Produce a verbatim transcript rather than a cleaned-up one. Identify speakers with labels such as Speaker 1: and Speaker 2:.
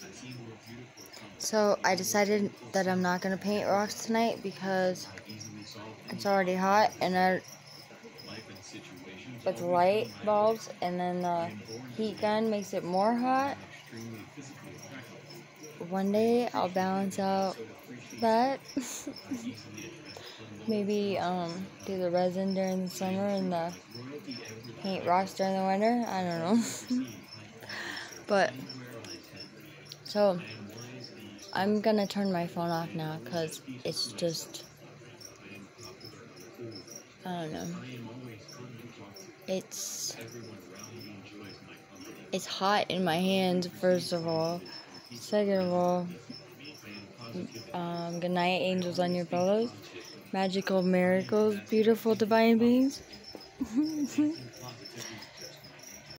Speaker 1: So I decided that I'm not going to paint rocks tonight because it's already hot, and I, with light bulbs, and then the heat gun makes it more hot. One day I'll balance out that. Maybe um, do the resin during the summer and the paint rocks during the winter. I don't know. But, so, I'm gonna turn my phone off now because it's just, I don't know. It's, it's hot in my hands, first of all. Second of all, um, good night, angels on your pillows. Magical miracles, beautiful divine beings.